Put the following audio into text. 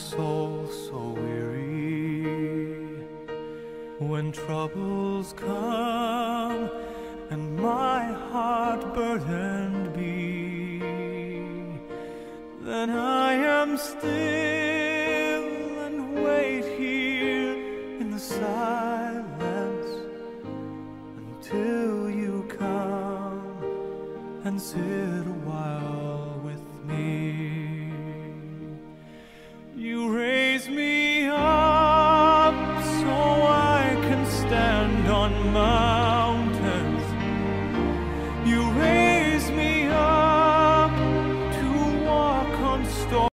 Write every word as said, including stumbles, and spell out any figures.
soul so weary, when troubles come and my heart burdened be, then I am still and wait here in the silence until you come and sit a while with me.